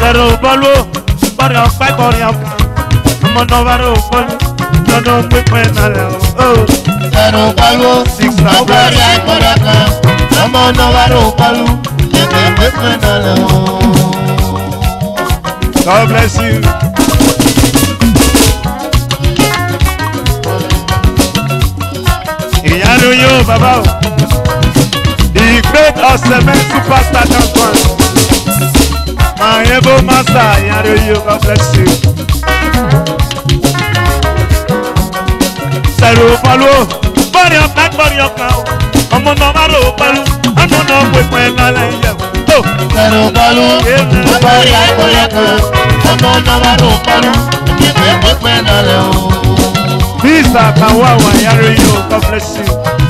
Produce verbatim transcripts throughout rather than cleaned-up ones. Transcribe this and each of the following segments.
Zero bolu, bari ọpẹ bari ọkà. Ọmọ náà wà ló bolu, lọ́dọ̀ pípẹ́ náà lẹ̀ o. Zero bolu, Six na bari ọpẹ ọkà. Ọmọ náà wà ló bolu, lọ́dọ̀ pípẹ́ náà lẹ̀ o. God bless you. Ìyanu yóò bàbá o. The great awesome superstar champion. My able master, Ìyanu yóò, God bless you. Zero bolu, bari ọpẹ bari ọkà o. Ọmọ náà wà ló bolu, ọmọ náà pípẹ́ náà lẹ̀ yẹ̀ o. Zero bolu, bari ọpẹ ọkà. Ọmọ náà wà ló bolu, lọ́dọ̀ pípẹ́ náà lẹ̀ o. Visa Kawawa Yaro you, God bless you.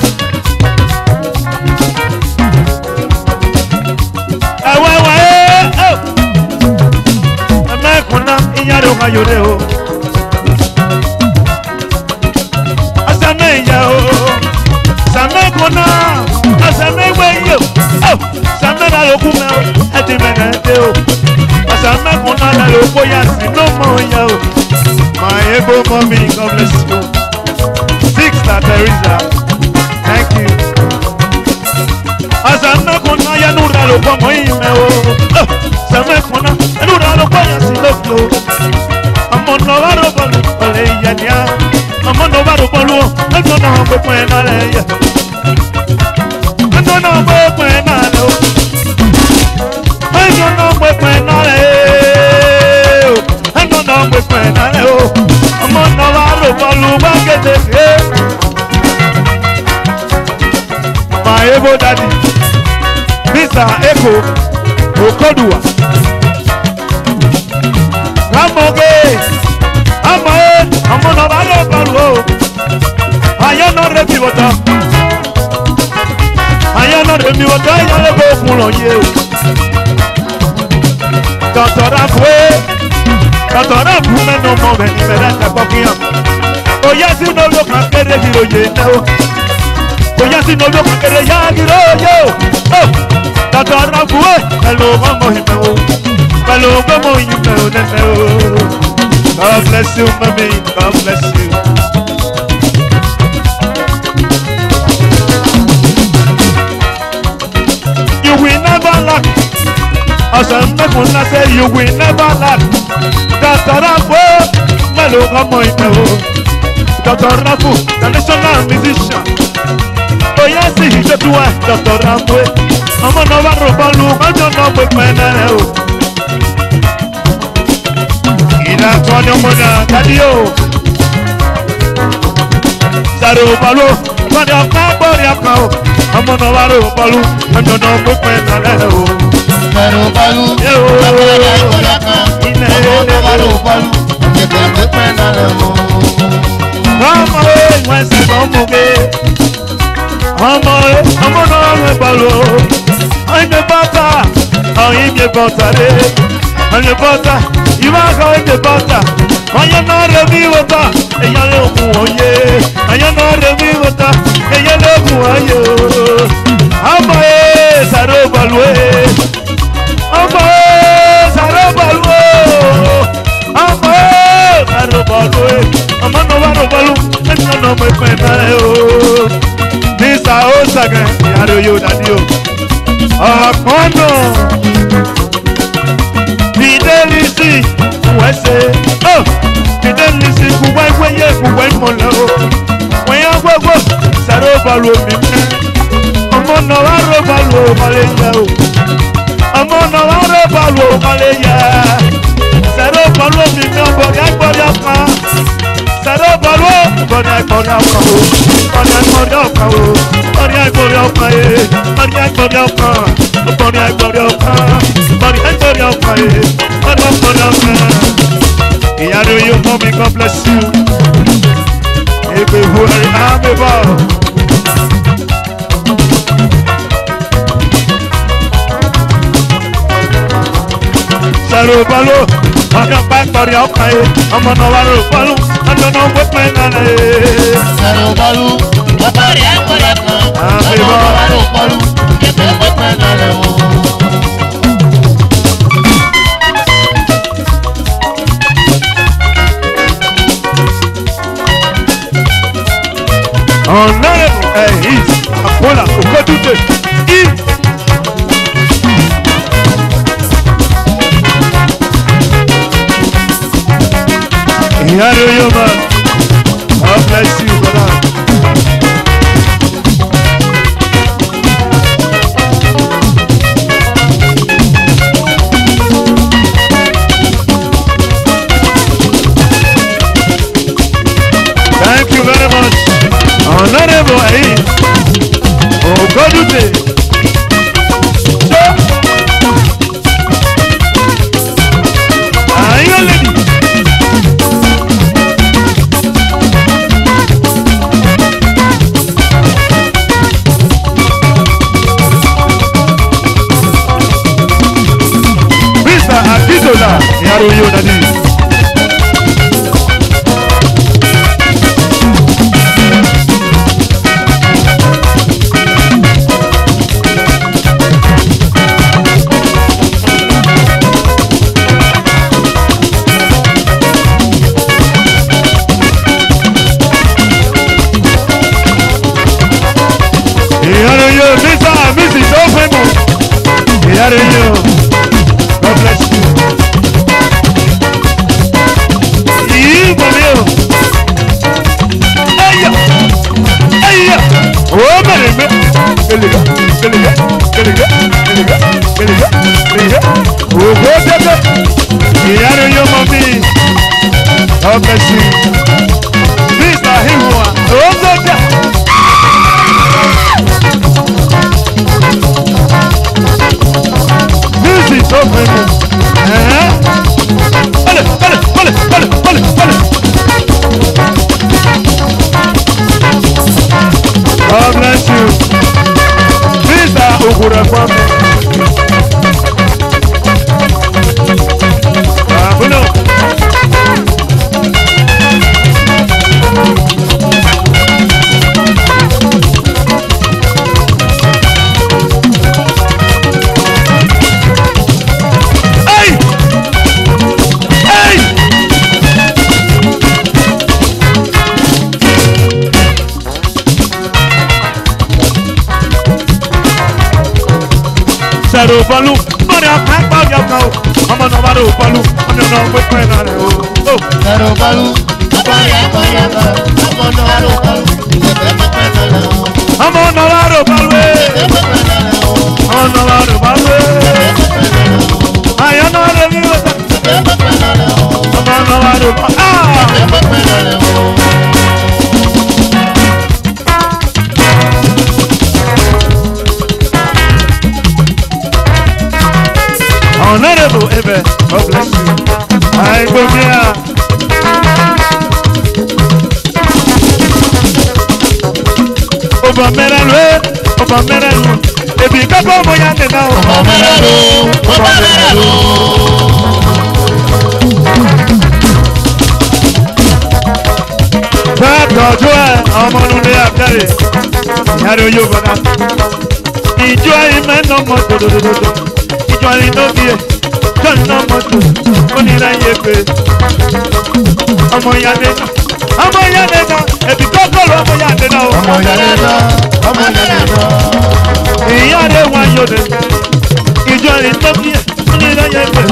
Awawa eh oh. Amekuna inyaro kayore o. Asame ya o. Same kuna, asame we yo. Oh, same na loku me o. Eti menete o. Asame kuna na loku ya si no mo ya o. My able mommy, God bless you. Six na Teresa, thank you. Asame kuna ya nura lo kwa mo ime o. Asame kuna ya nura lo kwa ya si lo flo. Amo no va ro bolu, ole ya nia. Amo no va ro bolu, amo no go pe na le ya. Amo no go pe na le o. Amo no go pe na le. Amo no go pe na le o. Amo no va ro bolu ba ke te e. My able daddy, Mister Echo Okodua. Ramoge, Amo, Amo no va ro bolu o. Aya no rebi wota. Aya no rebi wota ya le go fun lo ye o. Doctor Afwe, Doctor Afwe me no mo be ni me ra ka pokiyan. Oya si no lo kan kere bi oye na o. Oya si no lo kan kere ya gi ro yo. Oh, Doctor Afwe, hello mo hime o. Hello mo hime o ne me o. God bless you, mommy. God bless you. You will never lack. Asamekuna say you will never lack. Doctor Rafu, melo kamo ite o. Doctor Rafu, the national musician. Oh yes, he just do it. Doctor Rafu, I'm on over Robalu, I don't know what my name is. Ina Tony Mona, Cadio. Zero Balu, Tony Akabo, Yakao. I'm on over Robalu, I don't know what my name is. Zero bolu, bari ọpẹ ọkà. Ọmọ náà wà ló bolu, lọ́dọ̀ pípẹ́ náà lẹ̀ o. Ọmọ ẹ̀ wọ́n ṣe kọ́ mú mi. Ọmọ ẹ̀ ọmọ náà wẹ̀ bọ̀lù. Ọ̀yẹ́ bọ́tà, ọ̀yẹ́ bọ́tà rẹ̀. Ọ̀yẹ́ bọ́tà, ìwà kan ọ̀yẹ́ bọ́tà. Ọ̀yẹ́ náà rẹ̀ mí wọ́tà, ẹ̀yà lè kú ọ̀yẹ́. Ọ̀yẹ́ náà rẹ̀ mí wọ́tà, ẹ̀yà lè kú ọ̀yẹ́. Ọmọ ẹ̀ sàrò bọ̀lù ẹ̀. Ọmọ ẹ̀ sàrò bọ̀lù ẹ̀. Ọmọ ẹ̀ sàrò bọ̀lù ẹ̀. Ọmọ náà wà ló bọ̀lù, ẹ̀yà náà mọ̀ ẹ̀pẹ̀ náà ẹ̀ o. Mister Osaga, ìyàrá yóò dàdí o. Ọ̀pọ̀nà Fidelisi wẹ́sẹ̀. Fidelisi kúwẹ́ wẹ́yẹ kúwẹ́ mọ̀lẹ́ o. Wẹ́yẹ gbogbo sàrò bọ̀lù mi mẹ́. Ọmọ náà wà ló bọ̀lù ọmọlẹ́ yẹ o. Ọmọ náà wà ló bọ̀lù ọmọlẹ́ yẹ. Sàrò bọ̀lù mi mẹ́ ọ̀bọ̀dẹ́ gbọ́dọ̀ kan. Sàrò bọ̀lù ọ̀bọ̀dẹ́ gbọ́dọ̀ kan o. Ọ̀dẹ́ gbọ́dọ̀ kan o. Ọ̀dẹ́ gbọ́dọ̀ kan e. Ọ̀dẹ́ gbọ́dọ̀ kan. Ọ̀dẹ́ gbọ́dọ̀ kan. Ọ̀dẹ́ gbọ́dọ̀ kan e. Ọ̀dẹ́ gbọ́dọ̀ kan. Ìyàrá yóò mọ mi, God bless you. Ègbè wo ẹ̀rí àmì bọ̀. Sàrò bọ̀lù ọ̀dẹ́ gbọ́dọ̀ kan e. Ọmọ náà wà ló bọ̀lù. Ọ̀dẹ́ náà gbọ́ pẹ́ náà e. Zero bolu, bari ọpẹ ọkà. Ọmọ náà wà ló bolu, lọ́dọ̀ pípẹ́ náà lẹ̀ o. Hey, eat. Apola, Okodute. Eat. Yaroyo man. God bless you, brother. Thank you very much. Honorable Ayi. Okodute. Are you lady? Mister Akizola, Yaroyo Nadi. God bless you. Hey, hey, oh, man, Geliga, Geliga, Geliga, Geliga, Geliga, Geliga. Oh, go, Dada. Yaroyo, mommy. God bless you. Mister Himwa. Oh, Dada. Music so famous. Eh? Vale, vale, vale, vale, vale, vale. God bless you. Mister Ogurefame. Abuno. Saro balu, mari apa ya kau? Mama no baru balu, mama no buat mana oh. Saro balu, apa ya apa ya kau? Mama no baru balu, mama no baru balu, mama no baru balu. Ayo no lagi wasa, mama no baru ah. Honorable Ebe, God bless you. I go here. Oba meralo, oba meralo. Ebi kabo moya nena. Oba meralo, oba meralo. Bàtọ̀ ojú ẹ̀ ọmọ nulẹ̀ àbẹ̀rẹ̀. Yàrá yóò bọ̀dá. Ìjọ ìmẹ̀ nà mọ̀ dòdòdòdò. Ìjọ ìnọ́bíyẹ. Ìjọ ìnọ́mọ̀tò. Ó ní ra iye pé. Ọmọ ìyáde náà. Ọmọ ìyáde náà. Èbí kọ́kọ́rọ́ ọmọ ìyáde náà. Ọmọ ìyáde náà. Ọmọ ìyáde náà. Ìyáde wa yóò dé. Ìjọ ìnọ́bíyẹ. Ó ní ra iye pé.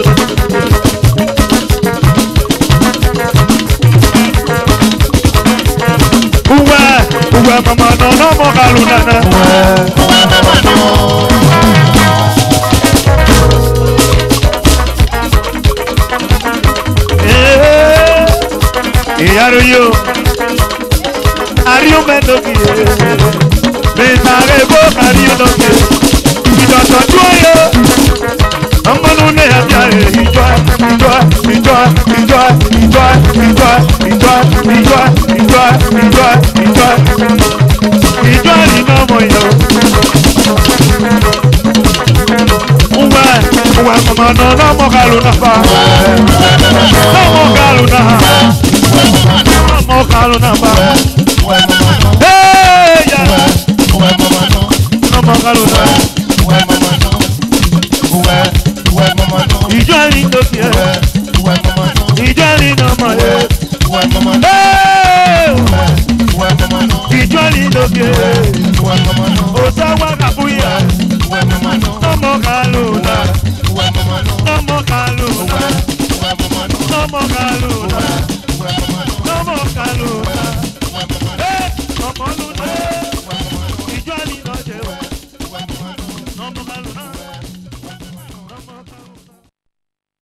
Uwe, uwe mama no no mo kaluna na. Uwe, uwe mama no. Eh, yaro yo. Ario mendo ki. Me tare bo ario no ki. Ido to joyo. Amanu ne abia e ijo, ijo, ijo, ijo, ijo, ijo, ijo, ijo, ijo, ijo, ijo. Ijo ni no mo yo. Uwe, uwe mama no no mo galu na pa. No mo galu na. No mo galu na pa. Hey ya. Uwe mama no. No mo galu na. Uwe mama no. Uwe, uwe mama no. Ijo ni no ki. Uwe mama no. Ijo ni no mo yo. Uwe mama no. Hey. Uwe mama no. Ijo ni no ki. mọ̀gàlù.